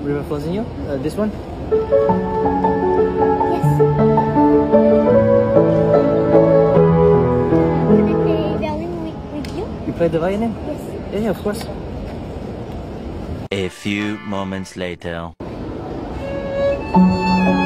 River Flamingo? This one? Yes. Can I play violin with you? You play the violin? Yes. Yeah, of course. A few moments later.